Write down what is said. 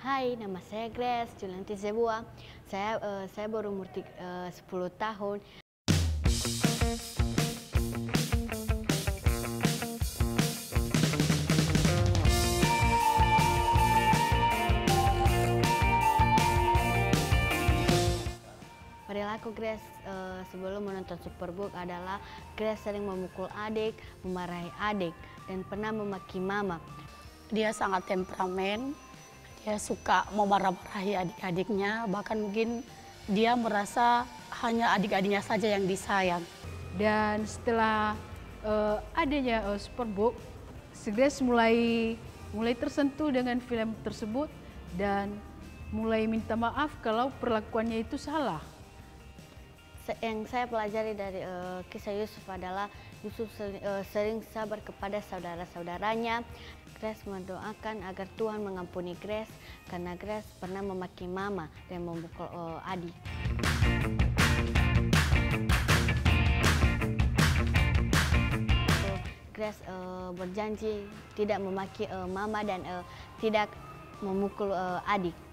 Hai, nama saya Grace Julianti Zebua. Saya baru umur 10 tahun. Perilaku Grace sebelum menonton Superbook adalah Grace sering memukul adik, memarahi adik, dan pernah memaki mama. Dia sangat temperamen, dia suka memarah-marahi adik-adiknya, bahkan mungkin dia merasa hanya adik-adiknya saja yang disayang. Dan setelah adanya Superbook, Grace mulai tersentuh dengan film tersebut dan mulai minta maaf kalau perlakuannya itu salah. Yang saya pelajari dari kisah Yusuf adalah Yusuf sering sabar kepada saudara-saudaranya. Grace mendoakan agar Tuhan mengampuni Grace karena Grace pernah memaki mama dan memukul adik. Grace berjanji tidak memaki mama dan tidak memukul adik.